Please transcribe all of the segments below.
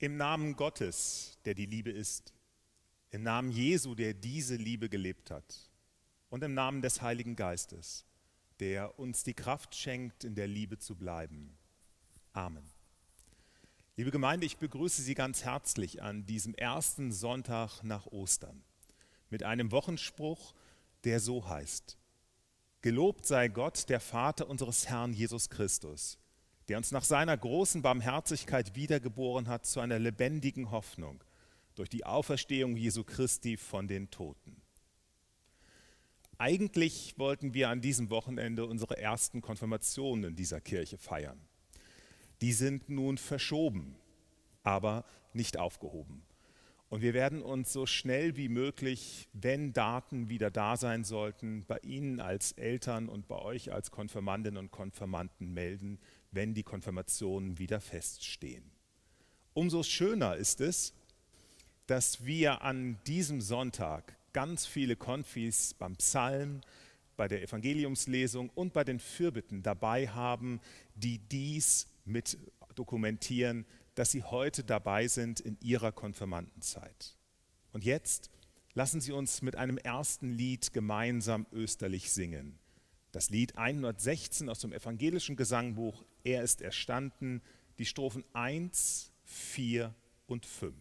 Im Namen Gottes, der die Liebe ist, im Namen Jesu, der diese Liebe gelebt hat, und im Namen des Heiligen Geistes, der uns die Kraft schenkt, in der Liebe zu bleiben. Amen. Liebe Gemeinde, ich begrüße Sie ganz herzlich an diesem ersten Sonntag nach Ostern mit einem Wochenspruch, der so heißt: Gelobt sei Gott, der Vater unseres Herrn Jesus Christus, der uns nach seiner großen Barmherzigkeit wiedergeboren hat zu einer lebendigen Hoffnung durch die Auferstehung Jesu Christi von den Toten. Eigentlich wollten wir an diesem Wochenende unsere ersten Konfirmationen in dieser Kirche feiern. Die sind nun verschoben, aber nicht aufgehoben. Und wir werden uns so schnell wie möglich, wenn Daten wieder da sein sollten, bei Ihnen als Eltern und bei euch als Konfirmandinnen und Konfirmanden melden, wenn die Konfirmationen wieder feststehen. Umso schöner ist es, dass wir an diesem Sonntag ganz viele Konfis beim Psalm, bei der Evangeliumslesung und bei den Fürbitten dabei haben, die dies mit dokumentieren, dass sie heute dabei sind in ihrer Konfirmandenzeit. Und jetzt lassen Sie uns mit einem ersten Lied gemeinsam österlich singen. Das Lied 116 aus dem evangelischen Gesangbuch Er ist erstanden, die Strophen 1, 4 und 5.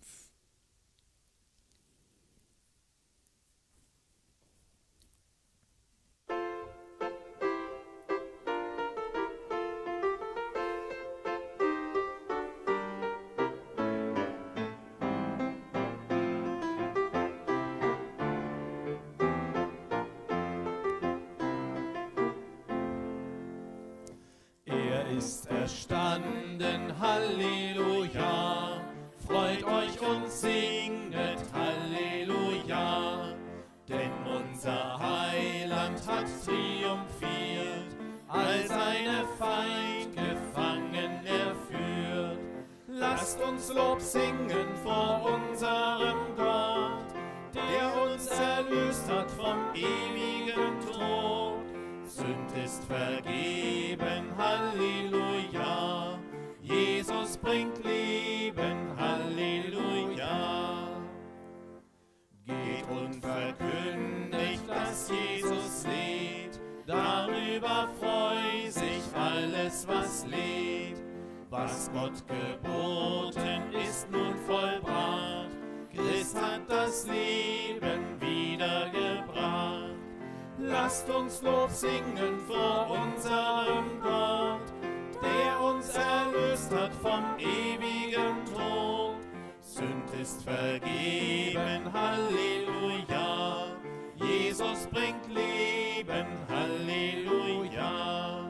Ist erstanden, Halleluja, freut euch und singet, Halleluja, denn unser Heiland hat triumphiert, all seine Feind gefangen er führt. Lasst uns Lob singen vor unserem Gott, der uns erlöst hat vom ewigen Tod. Sünd ist vergeben, Halleluja, Jesus bringt Leben, Halleluja. Geht und verkündigt, dass Jesus lebt, darüber freut sich alles, was lebt. Was Gott geboten, ist nun vollbracht, Christ hat das Leben wiedergebracht. Lasst uns Lob singen vor unserem Gott, der uns erlöst hat vom ewigen Tod. Sünd ist vergeben, Halleluja, Jesus bringt Leben, Halleluja.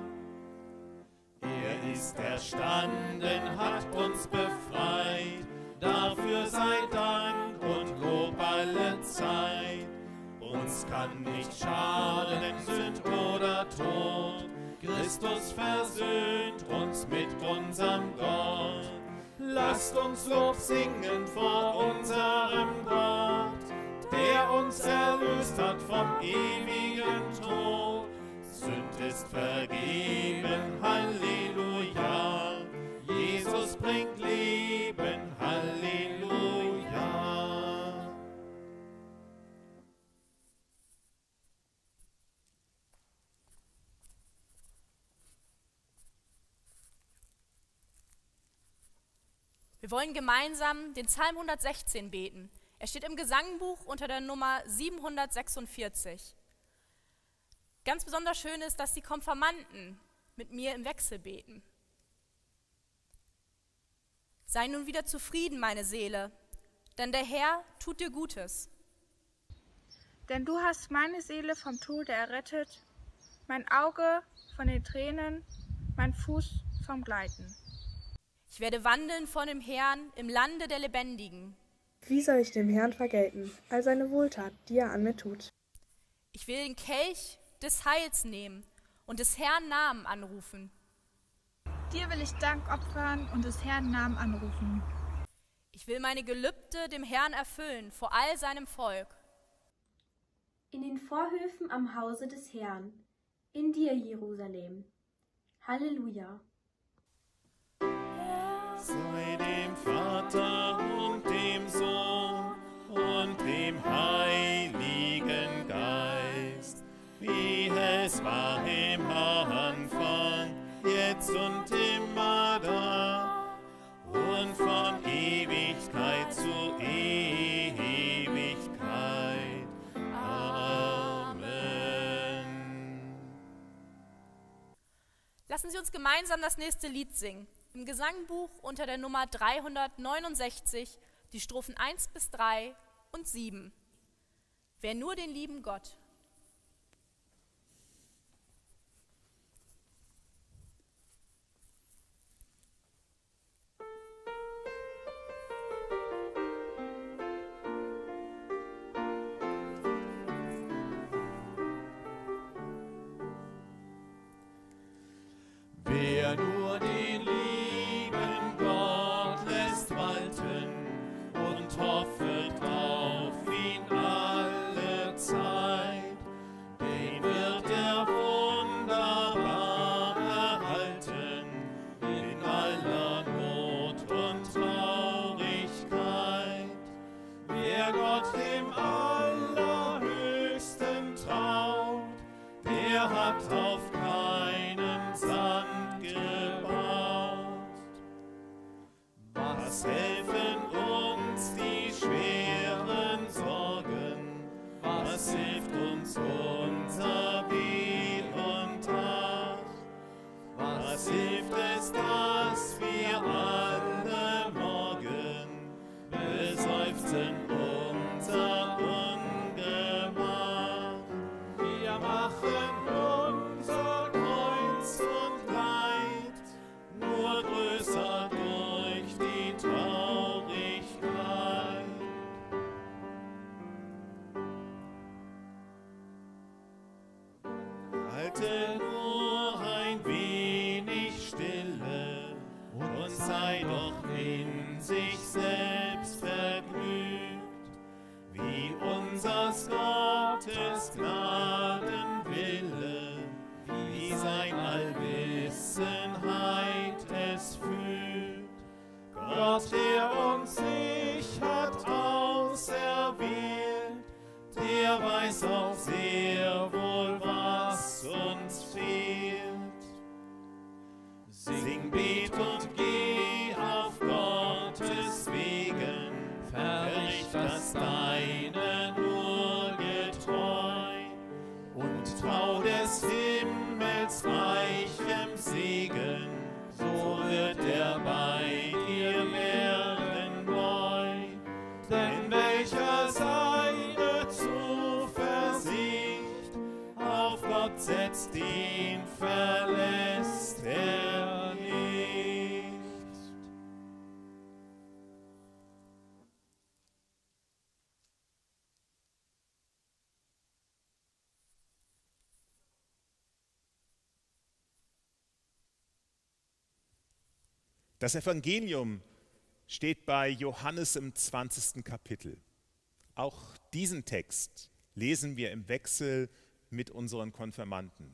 Er ist erstanden, hat uns befreit, dafür sei Dank und Lob alle Zeit. Uns kann nicht schaden, Sünd oder Tod, Christus versöhnt uns mit unserem Gott. Lasst uns Lob singen vor unserem Gott, der uns erlöst hat vom ewigen Tod. Sünd ist vergeben, Halleluja, Jesus bringt Leben, Halleluja. Wir wollen gemeinsam den Psalm 116 beten. Er steht im Gesangbuch unter der Nummer 746. Ganz besonders schön ist, dass die Konfirmanden mit mir im Wechsel beten. Sei nun wieder zufrieden, meine Seele, denn der Herr tut dir Gutes. Denn du hast meine Seele vom Tode errettet, mein Auge von den Tränen, mein Fuß vom Gleiten. Ich werde wandeln vor dem Herrn im Lande der Lebendigen. Wie soll ich dem Herrn vergelten, all seine Wohltat, die er an mir tut? Ich will den Kelch des Heils nehmen und des Herrn Namen anrufen. Dir will ich Dank opfern und des Herrn Namen anrufen. Ich will meine Gelübde dem Herrn erfüllen vor all seinem Volk. In den Vorhöfen am Hause des Herrn, in dir, Jerusalem. Halleluja. sei dem Vater und dem Sohn und dem Heiligen Geist, wie es war im Anfang, jetzt und immer da und von Ewigkeit zu Ewigkeit. Amen. Lassen Sie uns gemeinsam das nächste Lied singen. Im Gesangbuch unter der Nummer 369, die Strophen 1 bis 3 und 7. Wer nur den lieben Gott. Wer nur den lieben Gott lässt walten und hoffet auf ihn alle Zeit, den wird er wunderbar erhalten in aller Not und Traurigkeit. Wer Gott dem Allerhöchsten traut, der hat auf keinen Sand gebaut. Was helfen uns die schweren Sorgen? Was hilft uns unser Weh und Tag? Was hilft es, dass wir alle morgen beseufzen unser Ungemach? Wir machen unser Kreuz und Leid nur größer durch die Traurigkeit. Halte nur ein wenig Stille und sei doch in sich selbst vergnügt, wie unsers Gottes Gnadenwille, wie sein Allwissenheit es fühlt. Gott, der uns sich hat auserwählt, der weiß auch sehr wohl, was uns fehlt. Sing, bet und geh auf Gottes Wegen, verricht das Deine nur getreu und trau des Himmels reichem Segen, so wird er bei dir werden neu. Denn welcher seine Zuversicht auf Gott setzt, den verlässt er nicht. Das Evangelium steht bei Johannes im 20. Kapitel. Auch diesen Text lesen wir im Wechsel mit unseren Konfirmanden.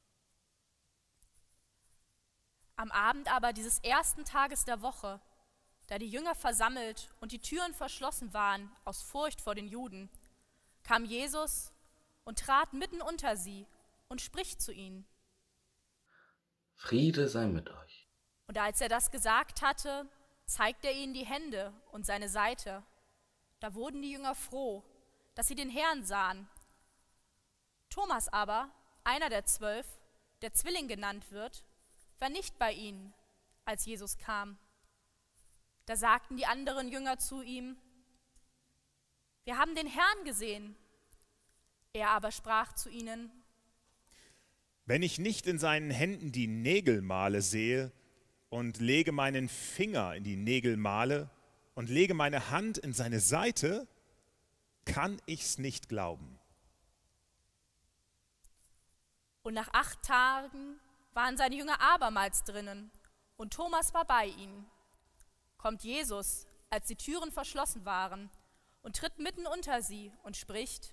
Am Abend aber dieses ersten Tages der Woche, da die Jünger versammelt und die Türen verschlossen waren aus Furcht vor den Juden, kam Jesus und trat mitten unter sie und spricht zu ihnen. Friede sei mit euch. Und als er das gesagt hatte, zeigte er ihnen die Hände und seine Seite. Da wurden die Jünger froh, dass sie den Herrn sahen. Thomas aber, einer der 12, der Zwilling genannt wird, war nicht bei ihnen, als Jesus kam. Da sagten die anderen Jünger zu ihm, wir haben den Herrn gesehen. Er aber sprach zu ihnen, Wenn ich nicht in seinen Händen die Nägelmale sehe und lege meinen Finger in die Nägelmale und lege meine Hand in seine Seite, kann ich's nicht glauben. Und nach 8 Tagen waren seine Jünger abermals drinnen und Thomas war bei ihnen. Kommt Jesus, als die Türen verschlossen waren, und tritt mitten unter sie und spricht.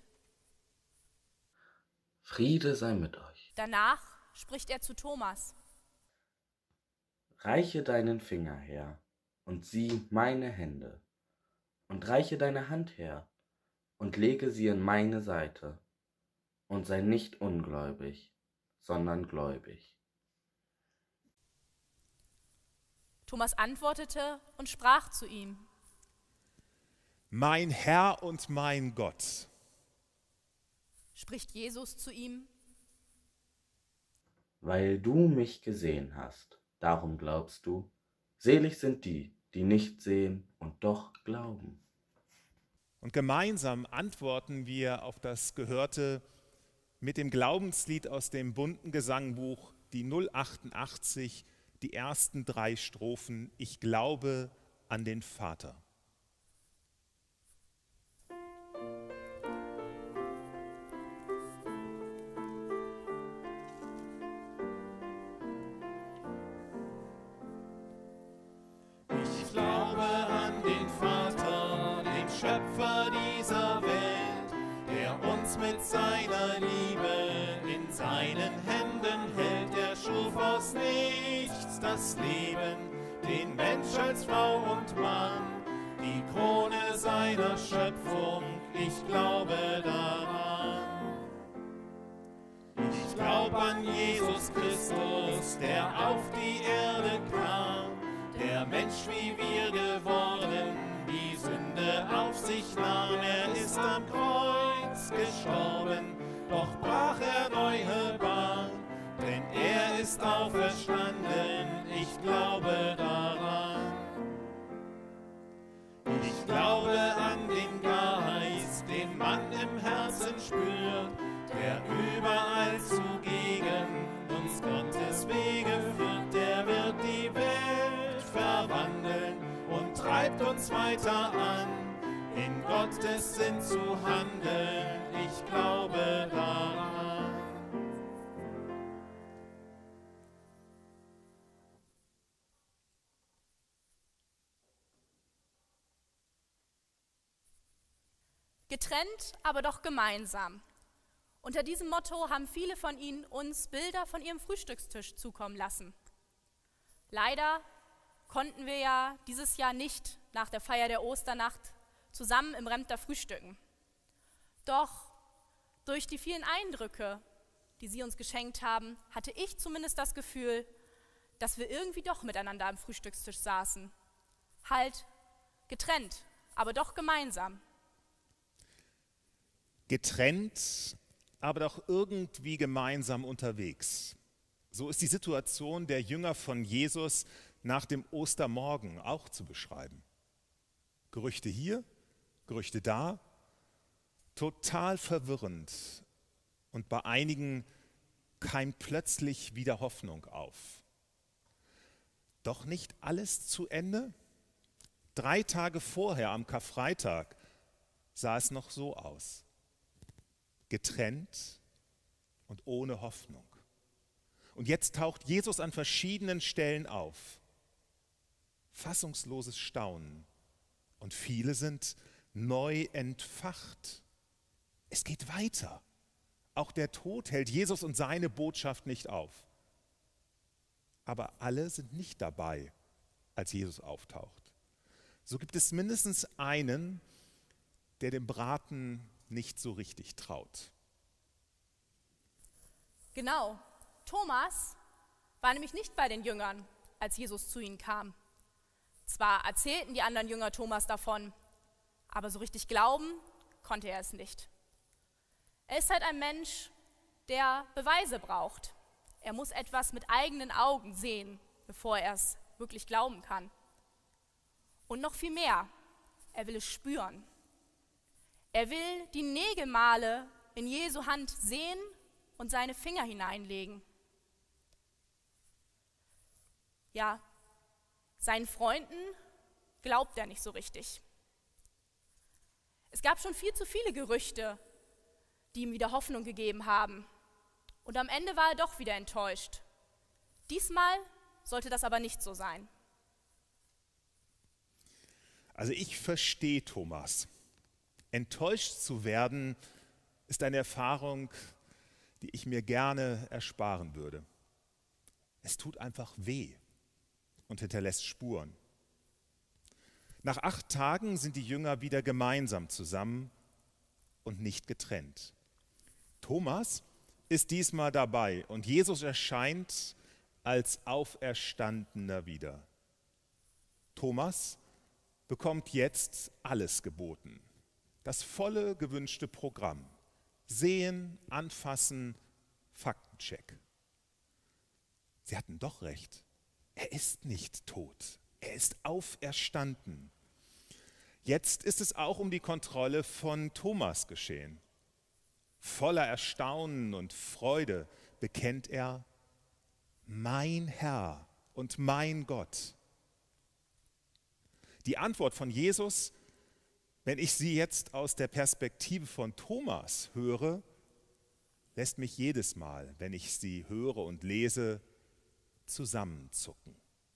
Friede sei mit euch. Danach spricht er zu Thomas. Reiche deinen Finger her und sieh meine Hände, und reiche deine Hand her und lege sie in meine Seite, und sei nicht ungläubig, sondern gläubig. Thomas antwortete und sprach zu ihm: Mein Herr und mein Gott. Spricht Jesus zu ihm: Weil du mich gesehen hast, darum glaubst du. Selig sind die, die nicht sehen und doch glauben. Und gemeinsam antworten wir auf das Gehörte mit dem Glaubenslied aus dem bunten Gesangbuch, die 088, die ersten 3 Strophen, Ich glaube an den Vater. Ich glaube an den Vater, den Schöpfer dieser Welt, der uns mit seiner Liebe in seinen Händen hält. Er schuf aus nichts das Leben, den Mensch als Frau und Mann, die Krone seiner Schöpfung. Ich glaube daran. Ich glaube an Jesus Christus, der auf die Erde kam, der Mensch wie wir geworden, die Sünde auf sich nahm. Er ist am Kreuz gestorben, doch brach er neue Bahn, denn er ist auferstanden. Ich glaube daran. Ich glaube an den Geist, den man im Herzen spürt, der überall zugegen uns Gottes Wege führt. Der wird die Welt verwandeln und treibt uns weiter an, in Gottes Sinn zu handeln. Ich glaube daran. Getrennt, aber doch gemeinsam. Unter diesem Motto haben viele von Ihnen uns Bilder von ihrem Frühstückstisch zukommen lassen. Leider konnten wir ja dieses Jahr nicht nach der Feier der Osternacht zusammen im Remter frühstücken. Doch durch die vielen Eindrücke, die Sie uns geschenkt haben, hatte ich zumindest das Gefühl, dass wir irgendwie doch miteinander am Frühstückstisch saßen. Halt getrennt, aber doch gemeinsam. Getrennt, aber doch irgendwie gemeinsam unterwegs. So ist die Situation der Jünger von Jesus nach dem Ostermorgen auch zu beschreiben. Gerüchte hier, Gerüchte da, total verwirrend. Und bei einigen keimt plötzlich wieder Hoffnung auf. Doch nicht alles zu Ende? 3 Tage vorher, am Karfreitag, sah es noch so aus. Getrennt und ohne Hoffnung. Und jetzt taucht Jesus an verschiedenen Stellen auf. Fassungsloses Staunen. Und viele sind neu entfacht. Es geht weiter. Auch der Tod hält Jesus und seine Botschaft nicht auf. Aber alle sind nicht dabei, als Jesus auftaucht. So gibt es mindestens einen, der dem Braten nicht so richtig traut. Genau, Thomas war nämlich nicht bei den Jüngern, als Jesus zu ihnen kam. Zwar erzählten die anderen Jünger Thomas davon, aber so richtig glauben konnte er es nicht. Er ist halt ein Mensch, der Beweise braucht. Er muss etwas mit eigenen Augen sehen, bevor er es wirklich glauben kann. Und noch viel mehr, er will es spüren. Er will die Nägelmale in Jesu Hand sehen und seine Finger hineinlegen. Ja, seinen Freunden glaubt er nicht so richtig. Es gab schon viel zu viele Gerüchte, die ihm wieder Hoffnung gegeben haben. Und am Ende war er doch wieder enttäuscht. Diesmal sollte das aber nicht so sein. Also ich verstehe Thomas. Enttäuscht zu werden, ist eine Erfahrung, die ich mir gerne ersparen würde. Es tut einfach weh und hinterlässt Spuren. Nach 8 Tagen sind die Jünger wieder gemeinsam zusammen und nicht getrennt. Thomas ist diesmal dabei und Jesus erscheint als Auferstandener wieder. Thomas bekommt jetzt alles geboten. Das volle gewünschte Programm. Sehen, anfassen, Faktencheck. Sie hatten doch recht. Er ist nicht tot. Er ist auferstanden. Jetzt ist es auch um die Kontrolle von Thomas geschehen. Voller Erstaunen und Freude bekennt er: Mein Herr und mein Gott. Die Antwort von Jesus, wenn ich sie jetzt aus der Perspektive von Thomas höre, lässt mich jedes Mal, wenn ich sie höre und lese, zusammenzucken.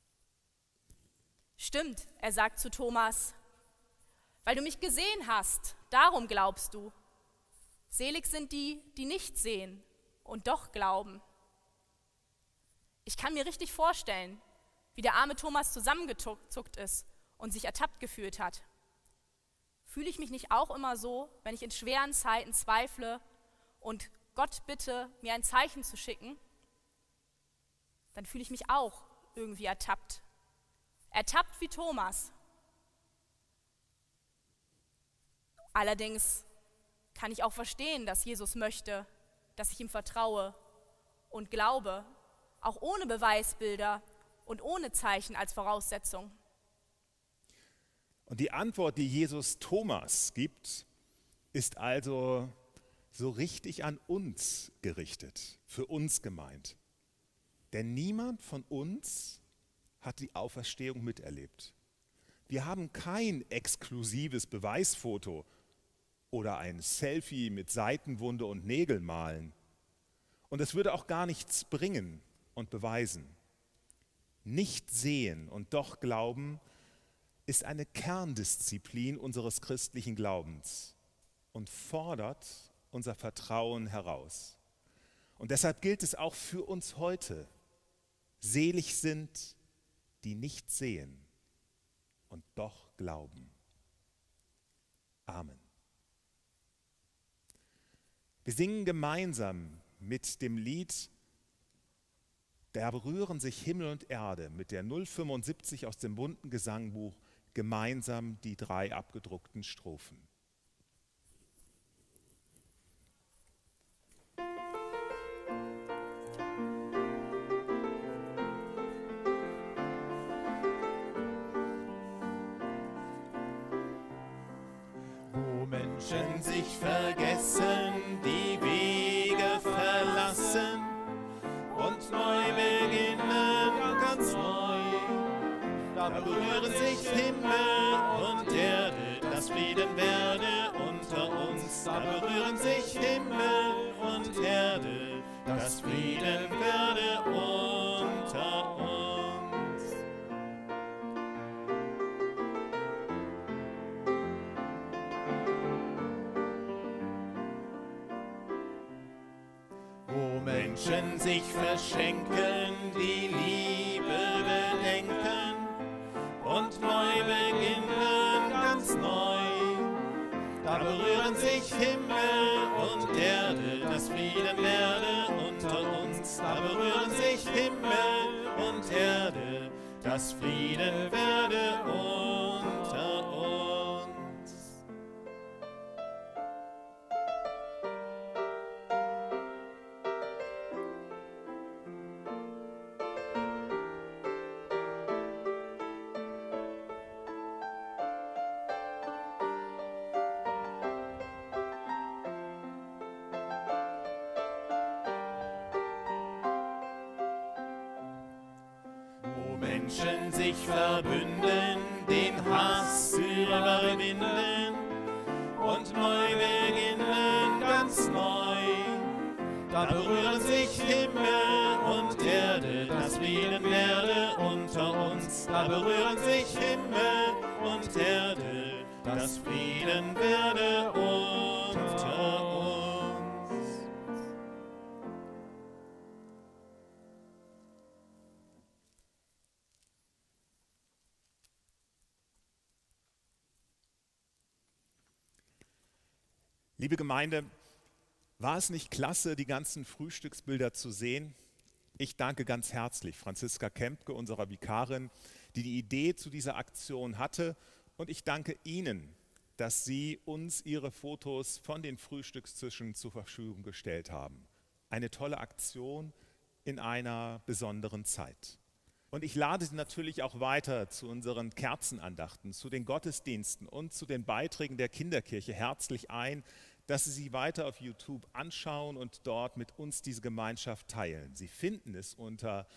Stimmt, er sagt zu Thomas, weil du mich gesehen hast, darum glaubst du. Selig sind die, die nicht sehen und doch glauben. Ich kann mir richtig vorstellen, wie der arme Thomas zusammengezuckt ist und sich ertappt gefühlt hat. Fühle ich mich nicht auch immer so, wenn ich in schweren Zeiten zweifle und Gott bitte, mir ein Zeichen zu schicken? Dann fühle ich mich auch irgendwie ertappt. Ertappt wie Thomas. Allerdings kann ich auch verstehen, dass Jesus möchte, dass ich ihm vertraue und glaube, auch ohne Beweisbilder und ohne Zeichen als Voraussetzung. Und die Antwort, die Jesus Thomas gibt, ist also so richtig an uns gerichtet, für uns gemeint. Denn niemand von uns hat die Auferstehung miterlebt. Wir haben kein exklusives Beweisfoto oder ein Selfie mit Seitenwunde und Nägelmalen. Und es würde auch gar nichts bringen und beweisen. Nicht sehen und doch glauben ist eine Kerndisziplin unseres christlichen Glaubens und fordert unser Vertrauen heraus. Und deshalb gilt es auch für uns heute: Selig sind, die nicht sehen und doch glauben. Amen. Wir singen gemeinsam mit dem Lied "Da berühren sich Himmel und Erde" mit der 075 aus dem bunten Gesangbuch gemeinsam die 3 abgedruckten Strophen. Wo Menschen sich vergessen, die Wege verlassen und neu beginnen, ganz neu. Da berühren sich Himmel und Erde, dass Frieden werde unter uns. Da berühren sich Himmel und Erde, dass Frieden werde unter uns. Wo Menschen sich verschenken, die Liebe bedenken und neu beginnen, ganz neu. Da berühren sich Himmel und Erde, dass Frieden werde unter uns. Da berühren sich Himmel und Erde, dass Frieden werde unter uns. Wo Menschen sich verbünden, den Hass überwinden und neu beginnen, ganz neu. Da berühren sich Himmel und Erde, dass Frieden werde unter uns. Da berühren sich Himmel und Erde, dass Frieden werde unter uns. Liebe Gemeinde, war es nicht klasse, die ganzen Frühstücksbilder zu sehen? Ich danke ganz herzlich Franziska Kempke, unserer Vikarin, die die Idee zu dieser Aktion hatte. Und ich danke Ihnen, dass Sie uns Ihre Fotos von den Frühstückstischen zur Verfügung gestellt haben. Eine tolle Aktion in einer besonderen Zeit. Und ich lade Sie natürlich auch weiter zu unseren Kerzenandachten, zu den Gottesdiensten und zu den Beiträgen der Kinderkirche herzlich ein, dass Sie sie weiter auf YouTube anschauen und dort mit uns diese Gemeinschaft teilen. Sie finden es unter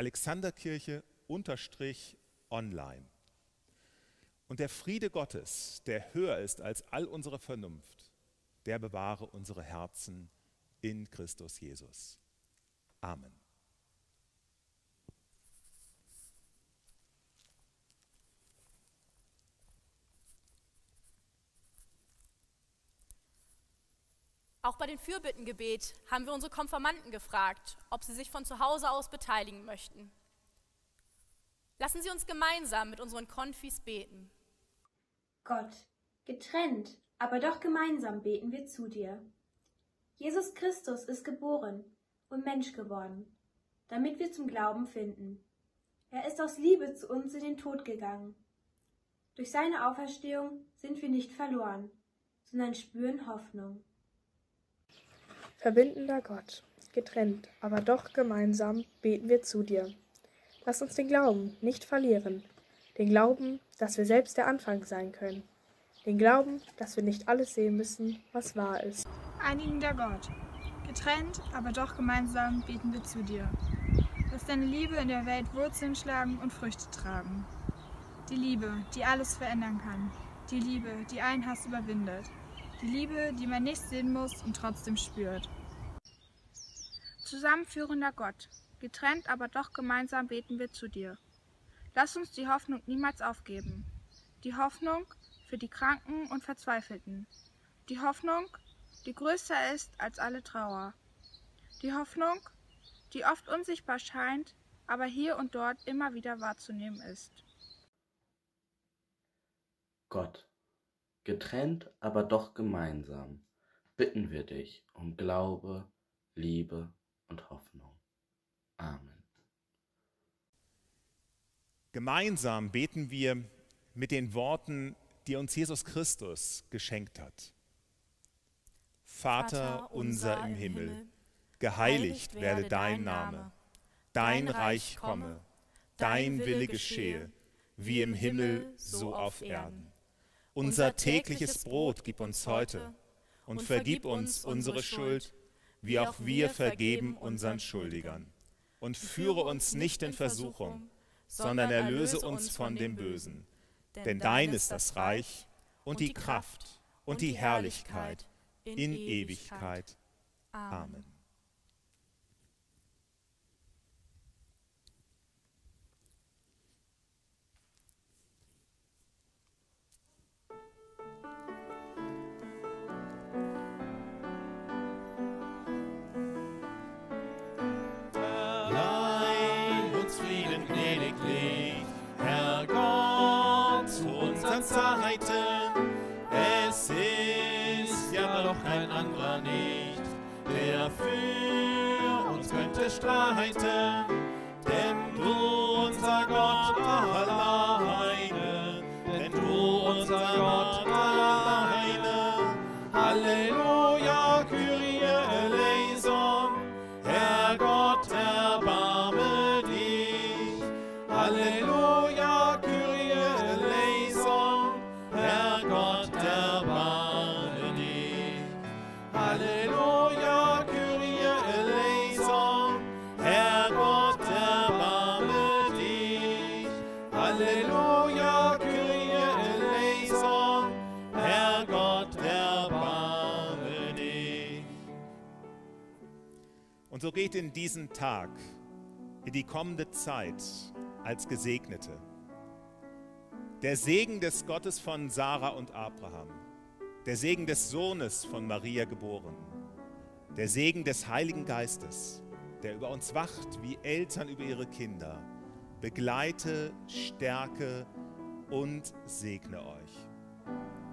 alexanderkirche_online. Und der Friede Gottes, der höher ist als all unsere Vernunft, der bewahre unsere Herzen in Christus Jesus. Amen. Auch bei dem Fürbittengebet haben wir unsere Konfirmanden gefragt, ob sie sich von zu Hause aus beteiligen möchten. Lassen Sie uns gemeinsam mit unseren Konfis beten. Gott, getrennt, aber doch gemeinsam beten wir zu dir. Jesus Christus ist geboren und Mensch geworden, damit wir zum Glauben finden. Er ist aus Liebe zu uns in den Tod gegangen. Durch seine Auferstehung sind wir nicht verloren, sondern spüren Hoffnung. Verbindender Gott, getrennt, aber doch gemeinsam beten wir zu dir. Lass uns den Glauben nicht verlieren, den Glauben, dass wir selbst der Anfang sein können, den Glauben, dass wir nicht alles sehen müssen, was wahr ist. Einigender Gott, getrennt, aber doch gemeinsam beten wir zu dir. Lass deine Liebe in der Welt Wurzeln schlagen und Früchte tragen. Die Liebe, die alles verändern kann. Die Liebe, die allen Hass überwindet. Die Liebe, die man nicht sehen muss und trotzdem spürt. Zusammenführender Gott, getrennt, aber doch gemeinsam beten wir zu dir. Lass uns die Hoffnung niemals aufgeben. Die Hoffnung für die Kranken und Verzweifelten. Die Hoffnung, die größer ist als alle Trauer. Die Hoffnung, die oft unsichtbar scheint, aber hier und dort immer wieder wahrzunehmen ist. Gott, getrennt, aber doch gemeinsam, bitten wir dich um Glaube, Liebe und Hoffnung. Amen. Gemeinsam beten wir mit den Worten, die uns Jesus Christus geschenkt hat. Vater unser im Himmel, geheiligt werde dein Name, dein Reich komme, dein Wille geschehe, wie im Himmel, so auf Erden. Unser tägliches Brot gib uns heute und vergib uns unsere Schuld, wie auch wir vergeben unseren Schuldigern. Und führe uns nicht in Versuchung, sondern erlöse uns von dem Bösen. Denn dein ist das Reich und die Kraft und die Herrlichkeit in Ewigkeit. Amen. Zeiten, es ist ja doch kein anderer nicht, der für uns könnte streiten, denn du unser Gott alleine, denn du unser Gott alleine, Halleluja, Kyrie eleison, Herr Gott, erbarme dich, Halleluja, Kyrie eleison, Herr Gott, erbarme dich. Halleluja, Kyrie eleison, Herr Gott, erbarme dich. Halleluja, Kyrie eleison, Herr Gott, erbarme dich. Und so geht in diesen Tag, in die kommende Zeit als Gesegnete. Der Segen des Gottes von Sarah und Abraham, der Segen des Sohnes von Maria geboren, der Segen des Heiligen Geistes, der über uns wacht wie Eltern über ihre Kinder, begleite, stärke und segne euch.